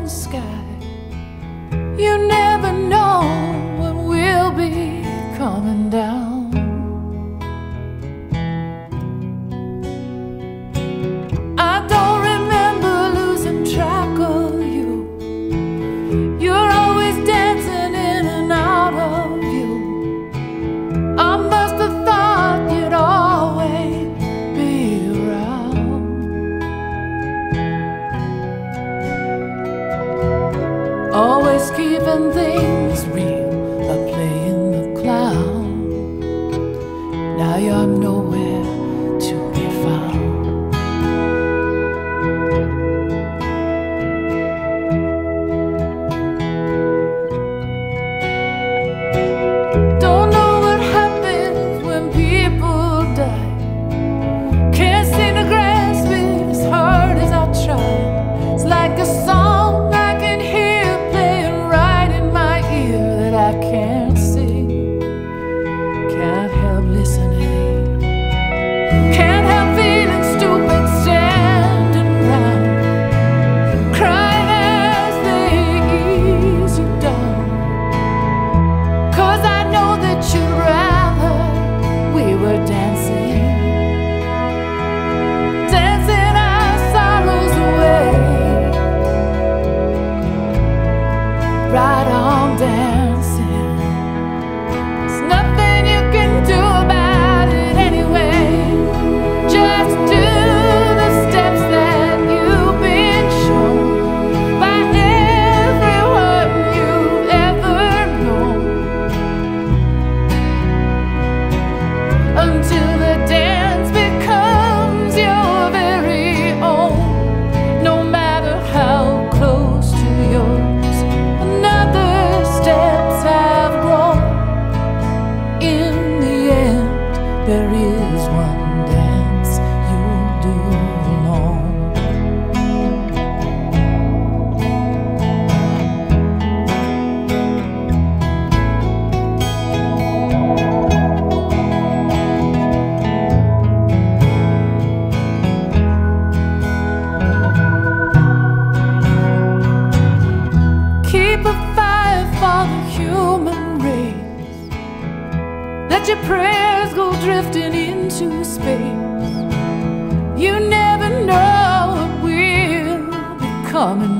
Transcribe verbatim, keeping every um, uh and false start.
sky. You never know when we'll be coming down. I don't remember losing track of you. You're always dancing in and out of view. I must have thought you'd always be around. Always keeping things real, a playing the clown. Now you're nowhere to be found. Don't know what happens when people die. Can't seem to grasp it as hard as I try. It's like a song I can hear playing right in my ear that I can't sing. Can't help listening. Can't help feeling stupid standing around, crying as they ease you down. 'Cause I know that you'd rather we were dancing, dancing our sorrows away. Right on dancing. There's nothing you can do about it anyway. Just do the steps that you've been shown by everyone you've ever known, until the dance becomes your very own. No matter how close to yours another steps have grown, in the end there is one dance you'll do alone. Keep a fire for the human race. Let your prayers go drifting into space. You never know what will be coming